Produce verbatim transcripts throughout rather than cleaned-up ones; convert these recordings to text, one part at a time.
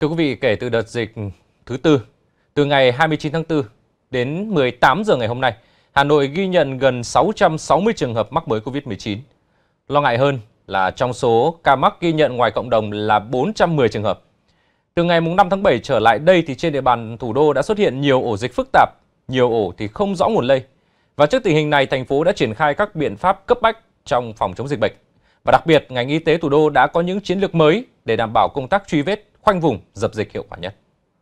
Thưa quý vị, kể từ đợt dịch thứ tư, từ ngày hai mươi chín tháng tư đến mười tám giờ ngày hôm nay, Hà Nội ghi nhận gần sáu trăm sáu mươi trường hợp mắc mới Covid mười chín. Lo ngại hơn là trong số ca mắc ghi nhận ngoài cộng đồng là bốn trăm mười trường hợp. Từ ngày năm tháng bảy trở lại đây thì trên địa bàn thủ đô đã xuất hiện nhiều ổ dịch phức tạp, nhiều ổ thì không rõ nguồn lây. Và trước tình hình này, thành phố đã triển khai các biện pháp cấp bách trong phòng chống dịch bệnh. Và đặc biệt, ngành y tế thủ đô đã có những chiến lược mới để đảm bảo công tác truy vết, khoanh vùng, dập dịch hiệu quả nhất.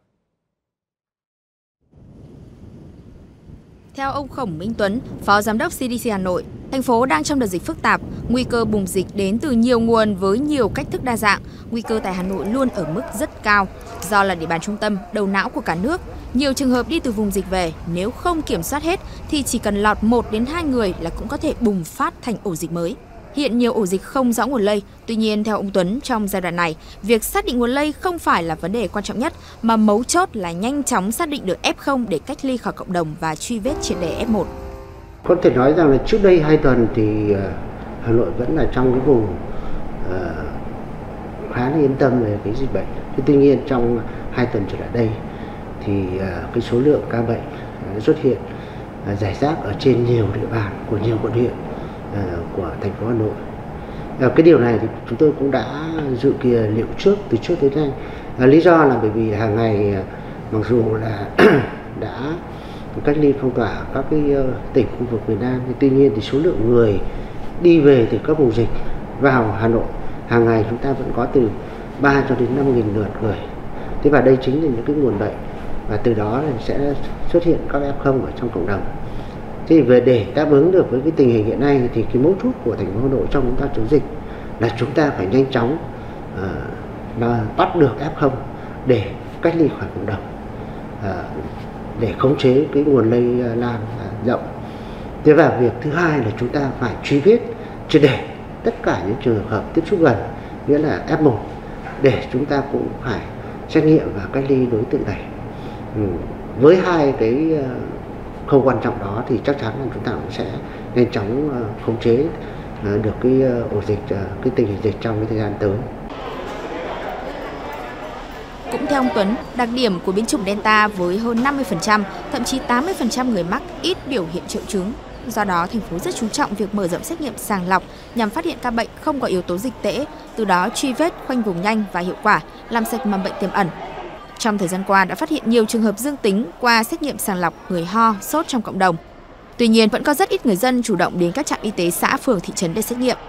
Theo ông Khổng Minh Tuấn, Phó Giám đốc xê đê xê Hà Nội, thành phố đang trong đợt dịch phức tạp, nguy cơ bùng dịch đến từ nhiều nguồn với nhiều cách thức đa dạng. Nguy cơ tại Hà Nội luôn ở mức rất cao, do là địa bàn trung tâm, đầu não của cả nước. Nhiều trường hợp đi từ vùng dịch về, nếu không kiểm soát hết thì chỉ cần lọt một đến hai người là cũng có thể bùng phát thành ổ dịch mới. Hiện nhiều ổ dịch không rõ nguồn lây, tuy nhiên theo ông Tuấn, trong giai đoạn này, việc xác định nguồn lây không phải là vấn đề quan trọng nhất, mà mấu chốt là nhanh chóng xác định được ép không để cách ly khỏi cộng đồng và truy vết triệt để ép một. Có thể nói rằng là trước đây hai tuần thì Hà Nội vẫn là trong cái vùng uh, khá là yên tâm về cái dịch bệnh. Tuy nhiên trong hai tuần trở lại đây thì uh, cái số lượng ca bệnh uh, xuất hiện uh, rải rác ở trên nhiều địa bàn của nhiều quận huyện của thành phố Hà Nội. Cái điều này thì chúng tôi cũng đã dự kỳ liệu trước từ trước tới nay. Lý do là bởi vì hàng ngày mặc dù là đã cách ly phong tỏa các cái tỉnh khu vực miền Nam, thì tuy nhiên thì số lượng người đi về từ các vùng dịch vào Hà Nội hàng ngày chúng ta vẫn có từ ba cho đến năm nghìn lượt người. Thế và đây chính là những cái nguồn bệnh, và từ đó sẽ xuất hiện các ép không ở trong cộng đồng. Thì về để đáp ứng được với cái tình hình hiện nay thì cái mấu chốt của thành phố Hà Nội trong công tác chống dịch là chúng ta phải nhanh chóng uh, là bắt được ép không để cách ly khỏi cộng đồng, uh, để khống chế cái nguồn lây lan uh, rộng. Thế và việc thứ hai là chúng ta phải truy vết triệt để tất cả những trường hợp tiếp xúc gần, nghĩa là ép một, để chúng ta cũng phải xét nghiệm và cách ly đối tượng này. Ừ, với hai cái uh, khâu quan trọng đó thì chắc chắn là chúng ta cũng sẽ nhanh chóng khống chế được cái ổ dịch, cái tình hình dịch trong cái thời gian tới. Cũng theo ông Tuấn, đặc điểm của biến chủng Delta với hơn năm mươi phần trăm, thậm chí tám mươi phần trăm người mắc ít biểu hiện triệu chứng. Do đó, thành phố rất chú trọng việc mở rộng xét nghiệm sàng lọc nhằm phát hiện ca bệnh không có yếu tố dịch tễ, từ đó truy vết, khoanh vùng nhanh và hiệu quả, làm sạch mầm bệnh tiềm ẩn. Trong thời gian qua đã phát hiện nhiều trường hợp dương tính qua xét nghiệm sàng lọc người ho, sốt trong cộng đồng. Tuy nhiên, vẫn có rất ít người dân chủ động đến các trạm y tế xã, phường, thị trấn để xét nghiệm.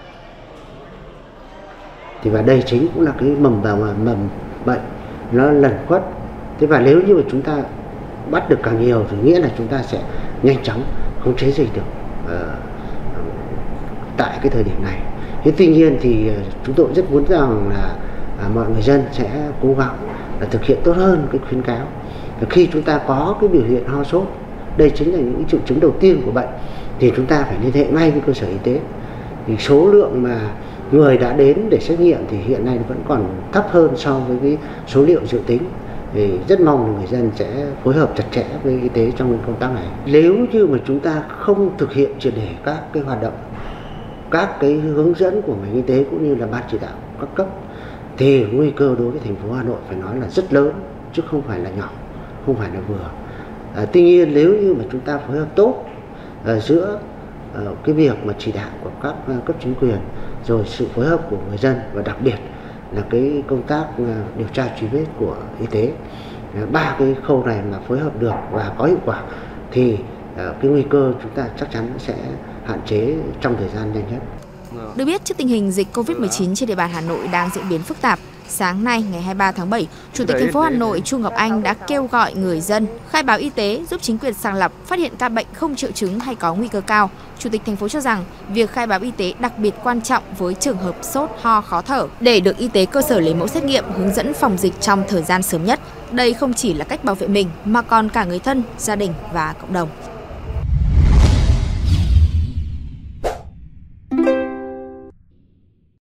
Thì và đây chính cũng là cái mầm vào mầm bệnh nó lẩn khuất. Thế và nếu như mà chúng ta bắt được càng nhiều thì nghĩa là chúng ta sẽ nhanh chóng khống chế dịch được uh, tại cái thời điểm này. Thế tuy nhiên thì chúng tôi rất muốn rằng là uh, mọi người dân sẽ cố gắng là thực hiện tốt hơn cái khuyến cáo. Khi chúng ta có cái biểu hiện ho sốt, đây chính là những triệu chứng đầu tiên của bệnh, thì chúng ta phải liên hệ ngay với cơ sở y tế. Thì số lượng mà người đã đến để xét nghiệm thì hiện nay vẫn còn thấp hơn so với cái số liệu dự tính. Thì rất mong là người dân sẽ phối hợp chặt chẽ với y tế trong công tác này. Nếu như mà chúng ta không thực hiện triệt để các cái hoạt động, các cái hướng dẫn của ngành y tế cũng như là ban chỉ đạo các cấp, thì nguy cơ đối với thành phố Hà Nội phải nói là rất lớn, chứ không phải là nhỏ, không phải là vừa. À, tuy nhiên nếu như mà chúng ta phối hợp tốt à, giữa à, cái việc mà chỉ đạo của các à, cấp chính quyền, rồi sự phối hợp của người dân, và đặc biệt là cái công tác à, điều tra truy vết của y tế, à, ba cái khâu này mà phối hợp được và có hiệu quả thì à, cái nguy cơ chúng ta chắc chắn sẽ hạn chế trong thời gian nhanh nhất. Được biết, trước tình hình dịch Covid mười chín trên địa bàn Hà Nội đang diễn biến phức tạp, sáng nay ngày hai mươi ba tháng bảy, Chủ tịch thành phố Hà Nội Chu Ngọc Anh đã kêu gọi người dân khai báo y tế giúp chính quyền sàng lọc, phát hiện ca bệnh không triệu chứng hay có nguy cơ cao. Chủ tịch thành phố cho rằng việc khai báo y tế đặc biệt quan trọng với trường hợp sốt, ho, khó thở để được y tế cơ sở lấy mẫu xét nghiệm, hướng dẫn phòng dịch trong thời gian sớm nhất. Đây không chỉ là cách bảo vệ mình mà còn cả người thân, gia đình và cộng đồng.